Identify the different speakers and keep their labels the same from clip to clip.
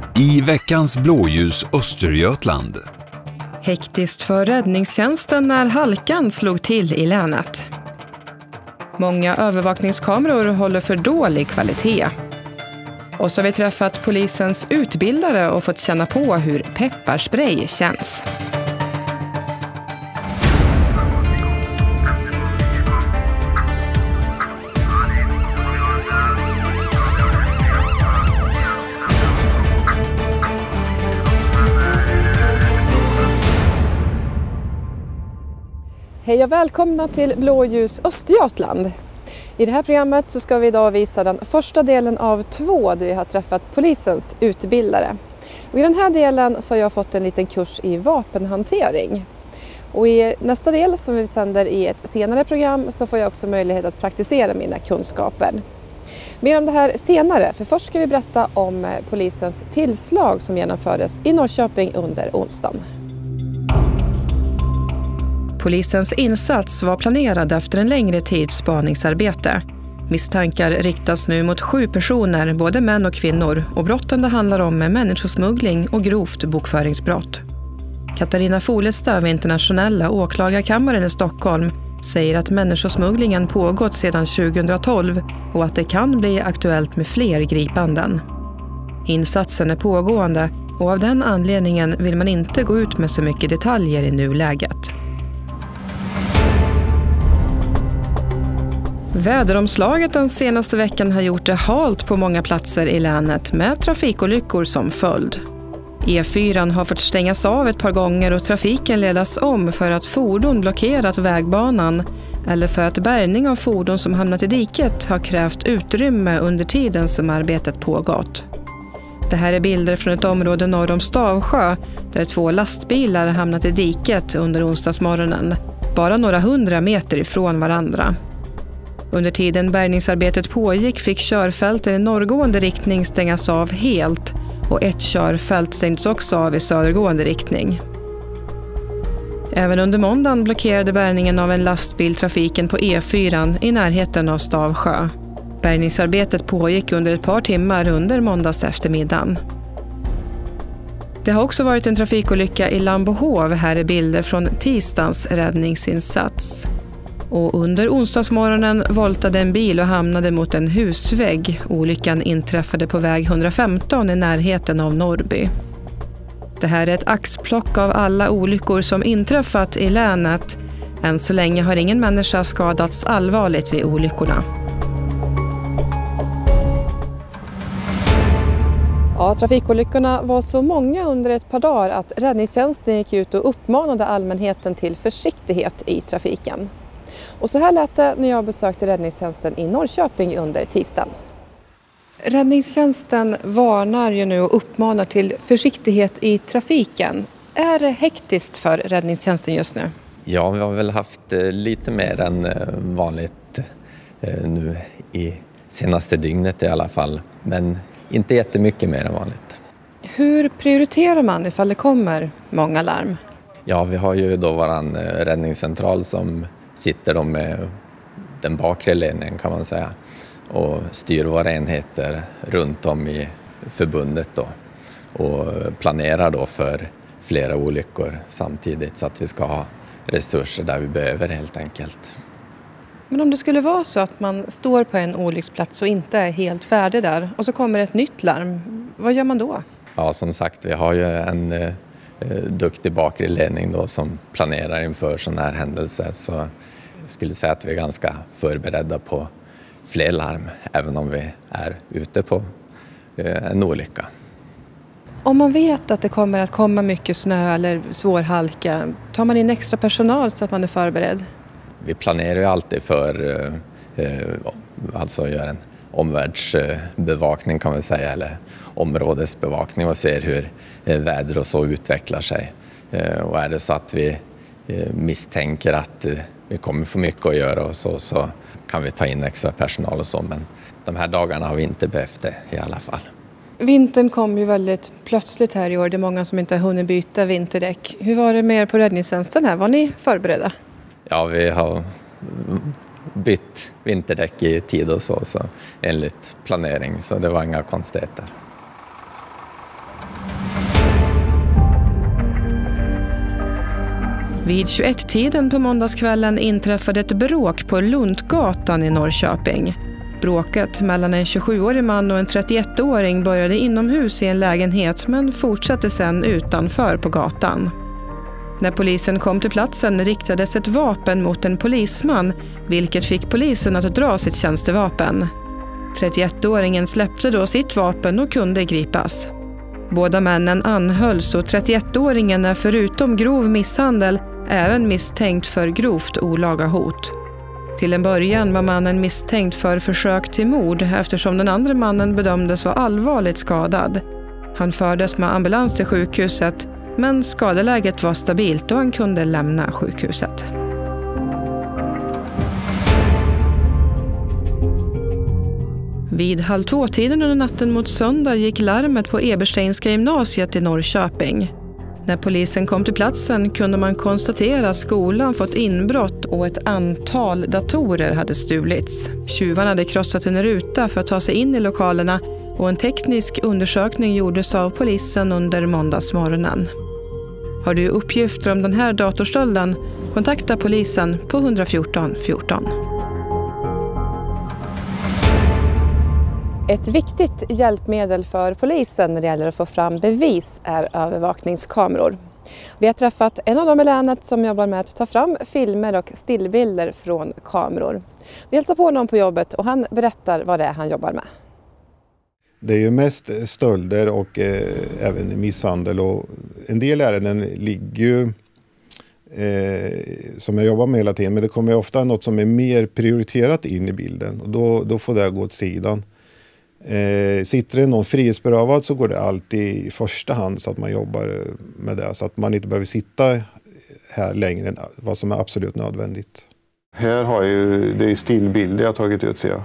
Speaker 1: I veckans blåljus Östergötland.
Speaker 2: Hektiskt för räddningstjänsten när halkan slog till i länet. Många övervakningskameror håller för dålig kvalitet. Och så har vi träffat polisens utbildare och fått känna på hur pepparspray känns. Hej och välkomna till Blåljus Östergötland. I det här programmet så ska vi idag visa den första delen av 2 där vi har träffat polisens utbildare. Och i den här delen så har jag fått en liten kurs i vapenhantering. Och i nästa del som vi sänder i ett senare program så får jag också möjlighet att praktisera mina kunskaper. Mer om det här senare, för först ska vi berätta om polisens tillslag som genomfördes i Norrköping under onsdagen. Polisens insats var planerad efter en längre tids spaningsarbete. Misstankar riktas nu mot 7 personer, både män och kvinnor, och brotten det handlar om med människosmuggling och grovt bokföringsbrott. Katarina Folestad vid Internationella åklagarkammaren i Stockholm säger att människosmugglingen pågått sedan 2012 och att det kan bli aktuellt med fler gripanden. Insatsen är pågående och av den anledningen vill man inte gå ut med så mycket detaljer i nuläget. Väderomslaget den senaste veckan har gjort det halt på många platser i länet med trafikolyckor som följd. E4 har fått stängas av ett par gånger och trafiken ledas om för att fordon blockerat vägbanan eller för att bärgning av fordon som hamnat i diket har krävt utrymme under tiden som arbetet pågått. Det här är bilder från ett område norr om Stavsjö där 2 lastbilar hamnat i diket under onsdagsmorgonen, bara några 100 meter ifrån varandra. Under tiden bärgningsarbetet pågick fick körfälten i norrgående riktning stängas av helt och ett körfält stängdes också av i södergående riktning. Även under måndagen blockerade bärgningen av en lastbil trafiken på E4 i närheten av Stavsjö. Bärgningsarbetet pågick under ett par timmar under måndags eftermiddagen. Det har också varit en trafikolycka i Lambohov, här är bilder från tisdagens räddningsinsats. Och under onsdagsmorgonen voltade en bil och hamnade mot en husvägg. Olyckan inträffade på väg 115 i närheten av Norrby. Det här är ett axplock av alla olyckor som inträffat i länet. Än så länge har ingen människa skadats allvarligt vid olyckorna. Ja, trafikolyckorna var så många under ett par dagar att räddningstjänsten gick ut och uppmanade allmänheten till försiktighet i trafiken. Och så här lät det när jag besökte räddningstjänsten i Norrköping under tisdagen. Räddningstjänsten varnar ju nu och uppmanar till försiktighet i trafiken. Är det hektiskt för räddningstjänsten just nu?
Speaker 3: Ja, vi har väl haft lite mer än vanligt nu i senaste dygnet i alla fall. Men inte jättemycket mer än vanligt.
Speaker 2: Hur prioriterar man ifall det kommer många larm?
Speaker 3: Ja, vi har ju då våran räddningscentral som sitter då med den bakre ledningen kan man säga och styr våra enheter runt om i förbundet då och planerar då för flera olyckor samtidigt så att vi ska ha resurser där vi behöver helt enkelt.
Speaker 2: Men om det skulle vara så att man står på en olycksplats och inte är helt färdig där och så kommer ett nytt larm, vad gör man då? Ja,
Speaker 3: som sagt, vi har ju en duktig bakre ledning då som planerar inför sådana här händelser, så jag skulle säga att vi är ganska förberedda på fler larm även om vi är ute på en olycka.
Speaker 2: Om man vet att det kommer att komma mycket snö eller svår halka, tar man in extra personal så att man är förberedd?
Speaker 3: Vi planerar ju alltid för alltså gör en omvärldsbevakning kan man säga, eller områdesbevakning och ser hur väder och så utvecklar sig. Och är det så att vi misstänker att vi kommer få mycket att göra och så kan vi ta in extra personal och så, men de här dagarna har vi inte behövt det i alla fall.
Speaker 2: Vintern kom ju väldigt plötsligt här i år. Det är många som inte har hunnit byta vinterdäck. Hur var det med er på räddningstjänsten här? Var ni förberedda?
Speaker 3: Ja, vi har bytt vinterdäck i tid och så enligt planering, så det var inga konstigheter.
Speaker 2: Vid 21-tiden på måndagskvällen inträffade ett bråk på Luntgatan i Norrköping. Bråket mellan en 27-årig man och en 31-åring började inomhus i en lägenhet men fortsatte sedan utanför på gatan. När polisen kom till platsen riktades ett vapen mot en polisman, vilket fick polisen att dra sitt tjänstevapen. 31-åringen släppte då sitt vapen och kunde gripas. Båda männen anhölls och 31-åringen är förutom grov misshandel även misstänkt för grovt olaga hot. Till en början var mannen misstänkt för försök till mord eftersom den andra mannen bedömdes vara allvarligt skadad. Han fördes med ambulans till sjukhuset, men skadeläget var stabilt och han kunde lämna sjukhuset. Vid 1:30 under natten mot söndag gick larmet på Ebersteinska gymnasiet i Norrköping. När polisen kom till platsen kunde man konstatera att skolan fått inbrott och ett antal datorer hade stulits. Tjuvarna hade krossat en ruta för att ta sig in i lokalerna och en teknisk undersökning gjordes av polisen under måndagsmorgonen. Har du uppgifter om den här datorstölden? Kontakta polisen på 114 14. Ett viktigt hjälpmedel för polisen när det gäller att få fram bevis är övervakningskameror. Vi har träffat en av dem i länet som jobbar med att ta fram filmer och stillbilder från kameror. Vi hälsar på honom på jobbet och han berättar vad det är han jobbar med.
Speaker 4: Det är ju mest stölder och även misshandel, och en del ärenden ligger ju som jag jobbar med hela tiden, men det kommer ofta något som är mer prioriterat in i bilden och då får det gå åt sidan. Sitter det någon frihetsberövad så går det alltid i första hand så att man jobbar med det, så att man inte behöver sitta här längre än vad som är absolut nödvändigt. Här har ju, det är stillbilder jag tagit ut, ser jag.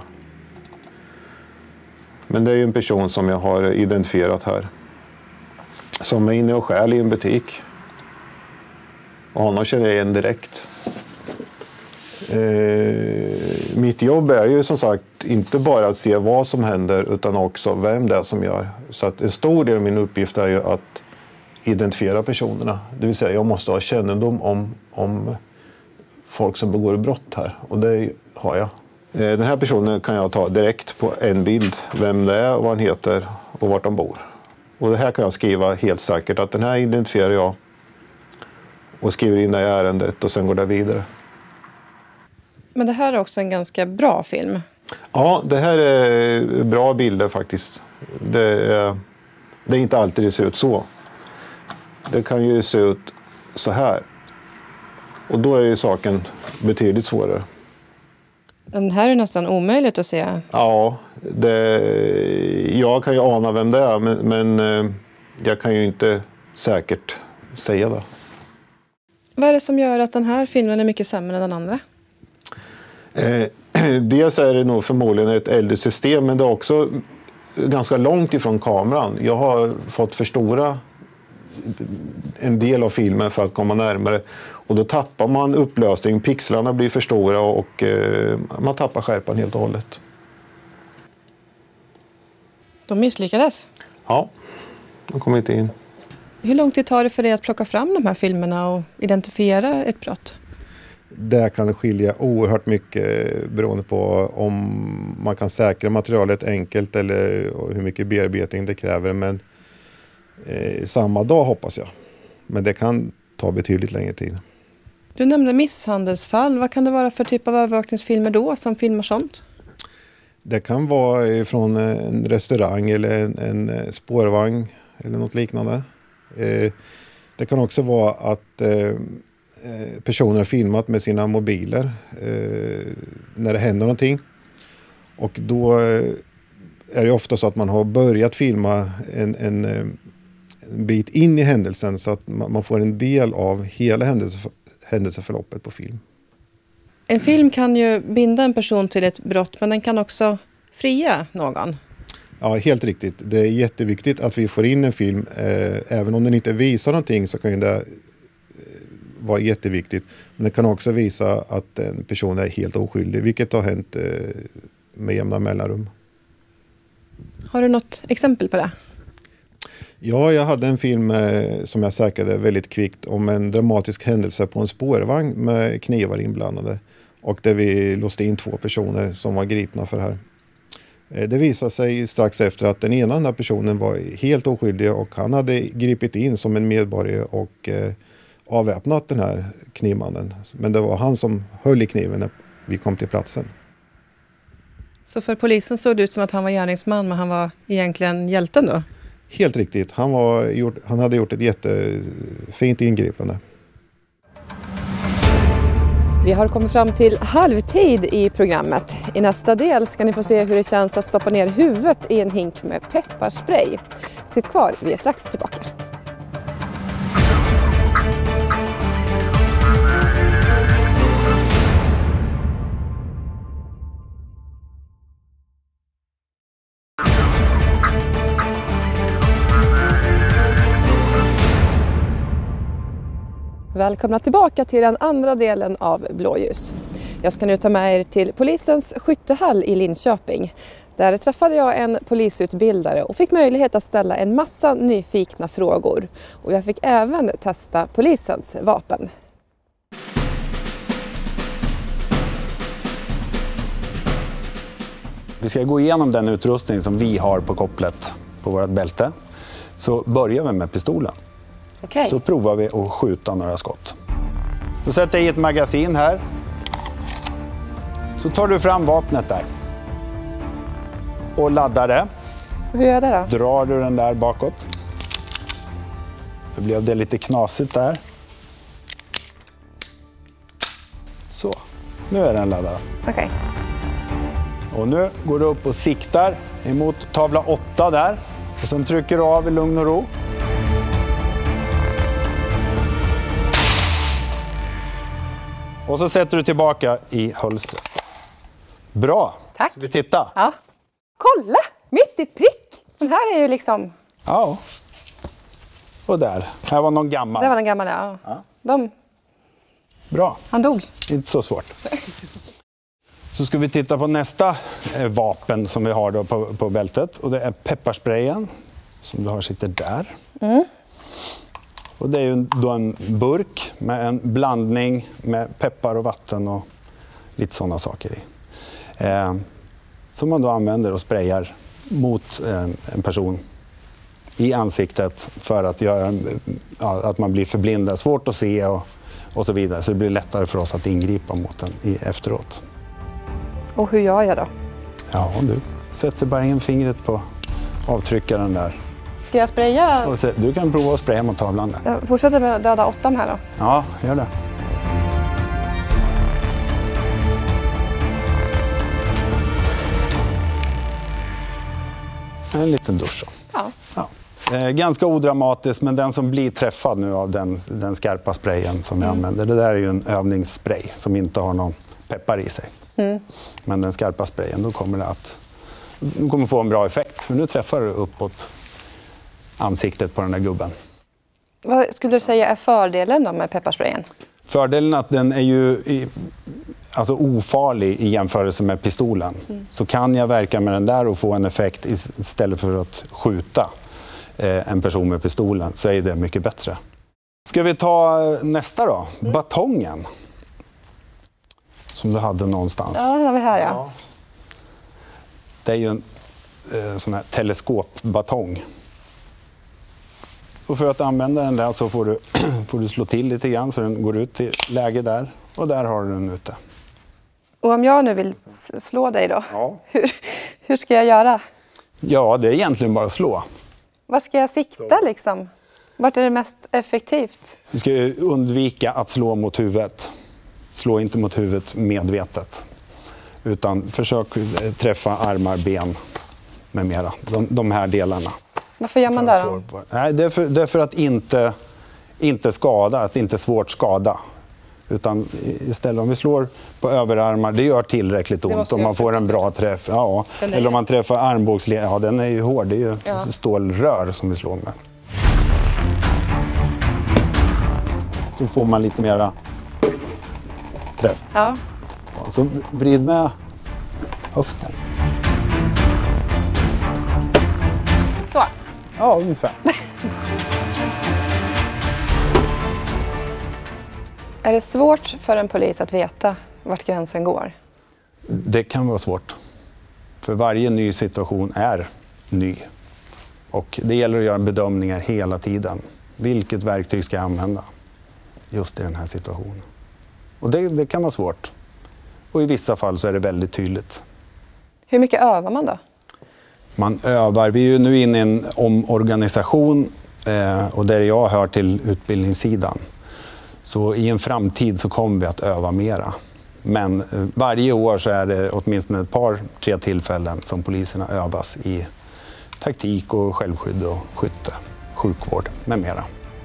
Speaker 4: Men det är ju en person som jag har identifierat här, som är inne och stjäl i en butik. Och honom känner jag igen direkt. Mitt jobb är ju som sagt inte bara att se vad som händer utan också vem det är som gör. Så att en stor del av min uppgift är ju att identifiera personerna. Det vill säga jag måste ha kännedom om folk som begår brott här, och det har jag. Den här personen kan jag ta direkt på en bild, vem det är, vad han heter och vart de bor. Och det här kan jag skriva helt säkert att den här identifierar jag och skriver in det i ärendet och sen går det vidare.
Speaker 2: Men det här är också en ganska bra film.
Speaker 4: Ja, det här är bra bilder faktiskt. Det är inte alltid det ser ut så. Det kan ju se ut så här. Och då är ju saken betydligt svårare.
Speaker 2: Den här är nästan omöjligt att se.
Speaker 4: Ja, jag kan ju ana vem det är, men jag kan ju inte säkert säga det.
Speaker 2: Vad är det som gör att den här filmen är mycket sämre än den andra?
Speaker 4: Dels är det nog förmodligen ett äldre system, men det är också ganska långt ifrån kameran. Jag har fått förstora en del av filmen för att komma närmare, och då tappar man upplösning, pixlarna blir för stora och man tappar skärpan helt och hållet.
Speaker 2: De misslyckades?
Speaker 4: Ja, de kom inte in.
Speaker 2: Hur lång tid tar det för dig att plocka fram de här filmerna och identifiera ett brott?
Speaker 4: Där kan det skilja oerhört mycket beroende på om man kan säkra materialet enkelt eller hur mycket bearbetning det kräver. Men samma dag hoppas jag. Men det kan ta betydligt längre tid.
Speaker 2: Du nämnde misshandelsfall. Vad kan det vara för typ av övervakningsfilmer då som filmar sånt?
Speaker 4: Det kan vara från en restaurang eller en spårvagn eller något liknande. Det kan också vara att personer har filmat med sina mobiler när det händer någonting. Och då är det ofta så att man har börjat filma en bit in i händelsen så att man får en del av hela händelseförloppet på film.
Speaker 2: En film kan ju binda en person till ett brott, men den kan också fria någon.
Speaker 4: Ja, helt riktigt. Det är jätteviktigt att vi får in en film. Även om den inte visar någonting så kan det vara jätteviktigt. Men det kan också visa att en person är helt oskyldig, vilket har hänt med jämna mellanrum.
Speaker 2: Har du något exempel på det?
Speaker 4: Ja, jag hade en film som jag säkrade väldigt kvickt om en dramatisk händelse på en spårvagn med knivar inblandade. Och där vi låste in 2 personer som var gripna för det här. Det visade sig strax efter att den ena av den här personen var helt oskyldig och han hade gripit in som en medborgare och avväpnat den här knivmannen. Men det var han som höll i kniven när vi kom till platsen.
Speaker 2: Så för polisen såg det ut som att han var gärningsman, men han var egentligen hjälten då?
Speaker 4: Helt riktigt. Han hade gjort ett jättefint ingripande.
Speaker 2: Vi har kommit fram till halvtid i programmet. I nästa del ska ni få se hur det känns att stoppa ner huvudet i en hink med pepparspray. Sitt kvar, vi är strax tillbaka. Välkomna tillbaka till den andra delen av Blåljus. Jag ska nu ta med er till polisens skyttehall i Linköping. Där träffade jag en polisutbildare och fick möjlighet att ställa en massa nyfikna frågor. Och jag fick även testa polisens vapen.
Speaker 5: Vi ska gå igenom den utrustning som vi har på kopplet på vårt bälte. Så börjar vi med pistolen.
Speaker 2: Okay.
Speaker 5: Så provar vi att skjuta några skott. Då sätter jag i ett magasin här. Så tar du fram vapnet där. Och laddar det.
Speaker 2: Hur gör jag det då?
Speaker 5: Drar du den där bakåt. Då blev det lite knasigt där. Så, nu är den laddad.
Speaker 2: Okej.
Speaker 5: Och nu går du upp och siktar emot tavla 8 där. Och sen trycker du av i lugn och ro. Och så sätter du tillbaka i hölstret. Bra!
Speaker 2: Tack.
Speaker 5: Ska vi titta?
Speaker 2: Ja. Kolla! Mitt i prick! Den här är ju liksom...
Speaker 5: Ja. Och där. Här var någon gammal.
Speaker 2: Det var den gamla, ja. Ja.
Speaker 5: Bra.
Speaker 2: Han dog.
Speaker 5: Inte så svårt. Så ska vi titta på nästa vapen som vi har då på bältet. Och det är pepparsprayen som du har sitter där. Mm. Och det är ju då en burk med en blandning med peppar och vatten och lite sådana saker i. Som man då använder och sprayar mot en person i ansiktet för att göra att man blir förblindad, svårt att se och så vidare. Så det blir lättare för oss att ingripa mot den efteråt.
Speaker 2: Och hur gör jag då?
Speaker 5: Ja, du sätter bara in fingret på avtryckaren där.
Speaker 2: Ska jag spraya?
Speaker 5: Och du kan prova att spraya mot tavlan där.
Speaker 2: Jag fortsätter med döda 8 här då.
Speaker 5: Ja, gör det. En liten dusch.
Speaker 2: Ja.
Speaker 5: Ja. Ganska odramatiskt, men den som blir träffad nu av den skarpa sprayen som jag använder, det där är ju en övningsspray som inte har någon peppar i sig. Mm. Men den skarpa sprayen, då kommer det du kommer få en bra effekt. För nu träffar du uppåt ansiktet på den där gubben.
Speaker 2: Vad skulle du säga är fördelen då med pepparsprayen?
Speaker 5: Fördelen är att den är ju alltså ofarlig i jämförelse med pistolen. Så kan jag verka med den där och få en effekt istället för att skjuta en person med pistolen, så är det mycket bättre. Ska vi ta nästa då? Batongen. Som du hade någonstans.
Speaker 2: Ja, den har vi här, ja.
Speaker 5: Det är ju en sån här teleskopbatong. Och för att använda den där så får du slå till lite grann så den går ut i läge där. Och där har du den ute.
Speaker 2: Och om jag nu vill slå dig då?
Speaker 5: Ja.
Speaker 2: Hur ska jag göra?
Speaker 5: Ja, det är egentligen bara att slå.
Speaker 2: Var ska jag sikta liksom? Vart är det mest effektivt?
Speaker 5: Vi ska undvika att slå mot huvudet. Slå inte mot huvudet medvetet. Utan försök träffa armar, ben med mera. De här delarna.
Speaker 2: Varför gör man det då?
Speaker 5: Nej, det är för att inte skada, att inte svårt skada. Utan istället om vi slår på överarmar, det gör tillräckligt ont om man får en bra träff. Ja, eller om man träffar armbågsled, ja den är ju hård, det är ju stålrör som vi slår med. Så får man lite mera träff.
Speaker 2: Ja.
Speaker 5: Så vrid med höften.
Speaker 2: Så.
Speaker 5: Ja, ungefär.
Speaker 2: Är det svårt för en polis att veta vart gränsen går?
Speaker 5: Det kan vara svårt. För varje ny situation är ny. Och det gäller att göra bedömningar hela tiden. Vilket verktyg ska jag använda just i den här situationen? Och det kan vara svårt. Och i vissa fall så är det väldigt tydligt.
Speaker 2: Hur mycket övar man då?
Speaker 5: Man övar. Vi är ju nu inne i en omorganisation och där jag hör till utbildningssidan. Så i en framtid så kommer vi att öva mera. Men varje år så är det åtminstone ett par, 3 tillfällen som poliserna övas i taktik och självskydd och skytte, sjukvård med mera.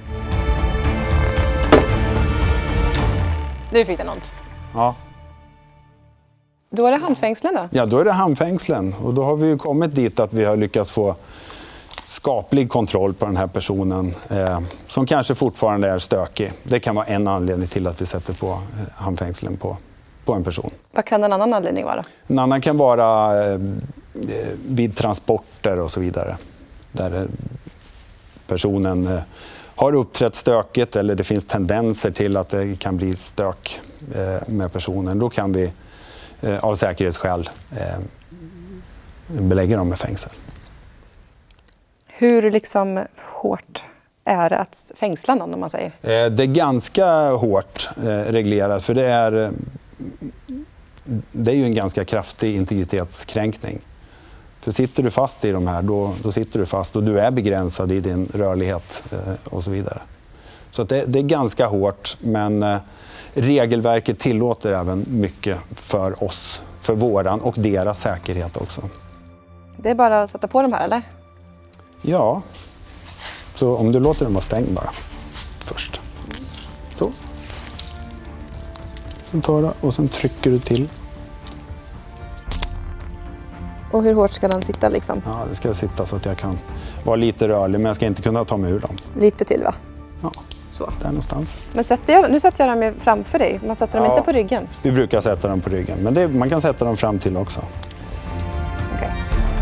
Speaker 2: Nu fick den ont.
Speaker 5: Ja.
Speaker 2: Då är det handfängslen då?
Speaker 5: Ja, då är det handfängslen. Och då har vi ju kommit dit att vi har lyckats få skaplig kontroll på den här personen som kanske fortfarande är stökig. Det kan vara en anledning till att vi sätter på handfängslen på en person.
Speaker 2: Vad kan en annan anledning vara?
Speaker 5: En annan kan vara vid transporter och så vidare. Där personen har uppträtt stökigt eller det finns tendenser till att det kan bli stök med personen. Då kan vi av säkerhetsskäl belägga dem med fängsel.
Speaker 2: Hur liksom hårt är det att fängsla någon om man säger?
Speaker 5: Det är ganska hårt reglerat för det är ju en ganska kraftig integritetskränkning. För sitter du fast i de här då sitter du fast och du är begränsad i din rörlighet och så vidare. Så att det är ganska hårt men regelverket tillåter även mycket för oss, för våran och deras säkerhet också.
Speaker 2: Det är bara att sätta på de här eller?
Speaker 5: Ja, så om du låter den vara stängd bara först. Så. Sen tar du och sen trycker du till.
Speaker 2: Och hur hårt ska den sitta liksom?
Speaker 5: Ja, det ska sitta så att jag kan vara lite rörlig men jag ska inte kunna ta mig ur dem.
Speaker 2: Lite till va?
Speaker 5: Ja,
Speaker 2: så.
Speaker 5: Där någonstans.
Speaker 2: Men nu sätter jag dem framför dig, man sätter dem inte på ryggen?
Speaker 5: Vi brukar sätta dem på ryggen, men man kan sätta dem fram till också.
Speaker 2: Okej.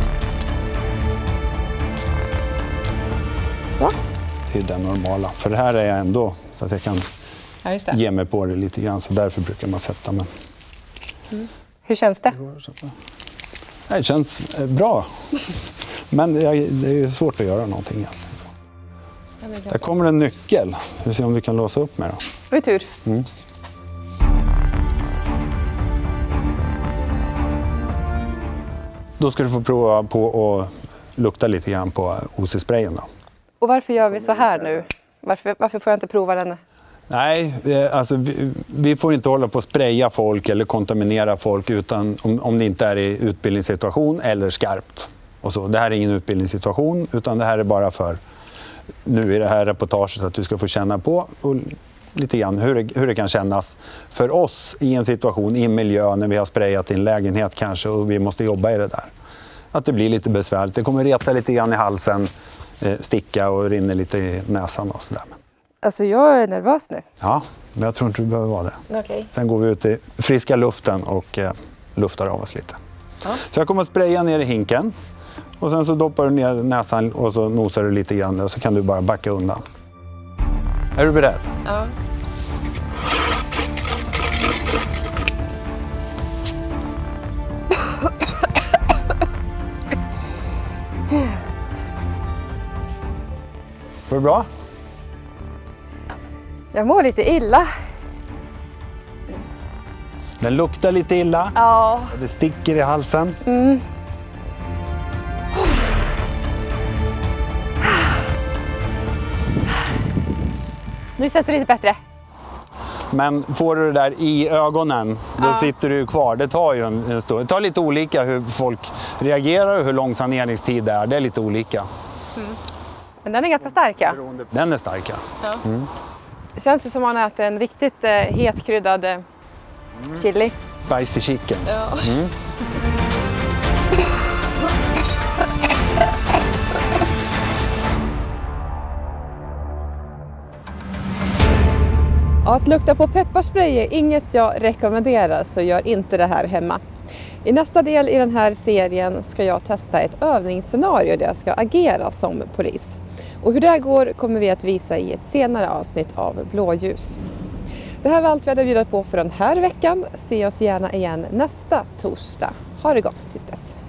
Speaker 2: Så.
Speaker 5: Det är den normala, för det här är jag ändå så att jag kan ge mig på det lite grann, så därför brukar man sätta mig.
Speaker 2: Hur känns det?
Speaker 5: Det känns bra, men det är svårt att göra någonting. Där kommer en nyckel. Vi får se om vi kan låsa upp med den.
Speaker 2: Oj, tur.
Speaker 5: Då ska du få prova på att lukta lite grann på OC-sprayen då.
Speaker 2: Och varför gör vi så här nu? Varför får jag inte prova den?
Speaker 5: Nej, alltså vi får inte hålla på att spraya folk eller kontaminera folk utan om det inte är i utbildningssituation eller skarpt. Och så. Det här är ingen utbildningssituation utan det här är bara för nu i det här reportaget att du ska få känna på och lite grann hur det kan kännas för oss i en situation, i en miljö när vi har sprayat i en lägenhet kanske och vi måste jobba i det där. Att det blir lite besvärligt. Det kommer reta lite grann i halsen, sticka och rinner lite i näsan och sådär.
Speaker 2: Alltså jag är nervös nu.
Speaker 5: Ja, men jag tror inte du behöver vara det.
Speaker 2: Okay.
Speaker 5: Sen går vi ut i friska luften och luftar av oss lite. Ja. Så jag kommer att spraya ner i hinken. Och sen så doppar du ner näsan och så nosar du lite grann och så kan du bara backa undan. Är du beredd?
Speaker 2: Ja.
Speaker 5: Var det bra?
Speaker 2: Jag mår lite illa.
Speaker 5: Den luktar lite illa.
Speaker 2: Ja.
Speaker 5: Det sticker i halsen.
Speaker 2: Nu känns det lite bättre.
Speaker 5: Men får du det där i ögonen, då sitter du ju kvar. Det tar ju en stund. Det tar lite olika hur folk reagerar och hur lång saneringstid det är. Det är lite olika.
Speaker 2: Men den är ganska stark, ja.
Speaker 5: Den är stark, ja.
Speaker 2: Det känns som att man äter en riktigt hetkryddad chili.
Speaker 5: Spicy chicken.
Speaker 2: Ja. Att lukta på pepparspray är inget jag rekommenderar, så gör inte det här hemma. I nästa del i den här serien ska jag testa ett övningsscenario där jag ska agera som polis. Och hur det går kommer vi att visa i ett senare avsnitt av Blåljus. Det här var allt vi hade bjudit på för den här veckan. Se oss gärna igen nästa torsdag. Ha det gott tills dess.